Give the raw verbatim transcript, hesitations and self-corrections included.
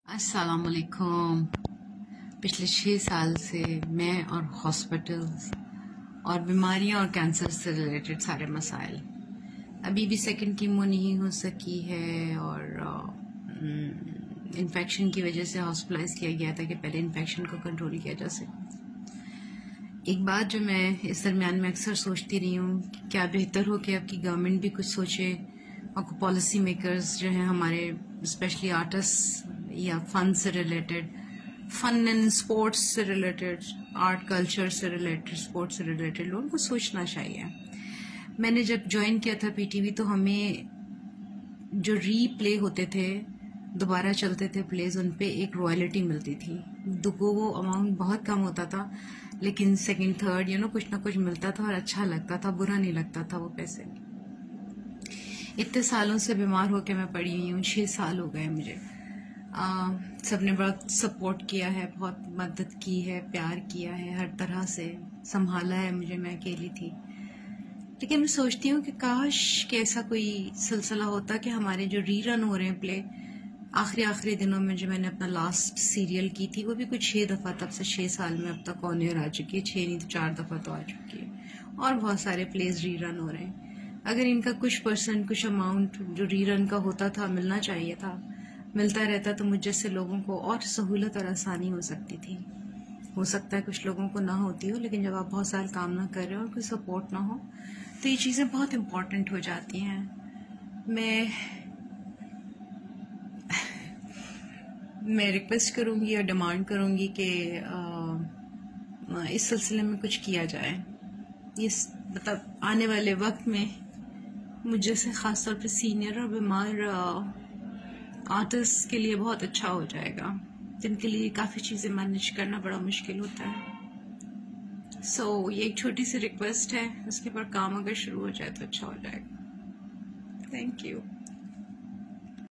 अस्सलाम वालेकुम। पिछले छः साल से मैं और हॉस्पिटल्स और बीमारियां और कैंसर से रिलेटेड सारे मसाइल, अभी भी सेकंड कीमो नहीं हो सकी है और इन्फेक्शन की वजह से हॉस्पिटलाइज किया गया था कि पहले इन्फेक्शन को कंट्रोल किया जा सके। एक बात जो मैं इस दरमियान में अक्सर सोचती रही हूँ, क्या बेहतर हो कि अब की गवर्नमेंट भी कुछ सोचे और पॉलिसी मेकर्स जो हैं हमारे, स्पेशली आर्टिस्ट या फन से रिलेटेड, फन एंड स्पोर्ट्स से रिलेटेड, आर्ट कल्चर से रिलेटेड, स्पोर्ट्स से रिलेटेड लोगों को सोचना चाहिए। मैंने जब ज्वाइन किया था पीटीवी तो हमें जो रीप्ले होते थे, दोबारा चलते थे प्लेज, उन पे एक रॉयल्टी मिलती थी। दुगो वो अमाउंट बहुत कम होता था लेकिन सेकंड थर्ड यू नो कुछ ना कुछ मिलता था और अच्छा लगता था, बुरा नहीं लगता था वो पैसे। इतने सालों से बीमार होकर मैं पड़ी हुई हूँ, छः साल हो गए मुझे। सबने बहुत सपोर्ट किया है, बहुत मदद की है, प्यार किया है, हर तरह से संभाला है मुझे, मैं अकेली थी। लेकिन मैं सोचती हूँ कि काश कि ऐसा कोई सिलसिला होता कि हमारे जो रीरन हो रहे हैं प्ले, आखिरी आखिरी दिनों में जो मैंने अपना लास्ट सीरियल की थी वो भी कुछ छः दफ़ा, तब से छः साल में अब तक ऑन एयर आ चुकी है, छः नहीं तो चार दफ़ा तो आ चुकी है, और बहुत सारे प्लेज रीरन हो रहे हैं। अगर इनका कुछ परसेंट, कुछ अमाउंट जो रीरन का होता था मिलना चाहिए था, मिलता रहता तो मुझ जैसे लोगों को और सहूलत और आसानी हो सकती थी। हो सकता है कुछ लोगों को ना होती हो, लेकिन जब आप बहुत साल काम ना कर रहे हो और कोई सपोर्ट ना हो तो ये चीज़ें बहुत इम्पोर्टेंट हो जाती हैं। मैं मैं रिक्वेस्ट करूँगी या डिमांड करूँगी कि इस सिलसिले में कुछ किया जाए। इस मतलब आने वाले वक्त में मुझ जैसे ख़ास तौर पे सीनियर और बीमार आर्टिस्ट के लिए बहुत अच्छा हो जाएगा, जिनके लिए काफ़ी चीज़ें मैनेज करना बड़ा मुश्किल होता है। सो so, ये एक छोटी सी रिक्वेस्ट है, उसके पर काम अगर शुरू हो जाए तो अच्छा हो जाएगा। Thank you.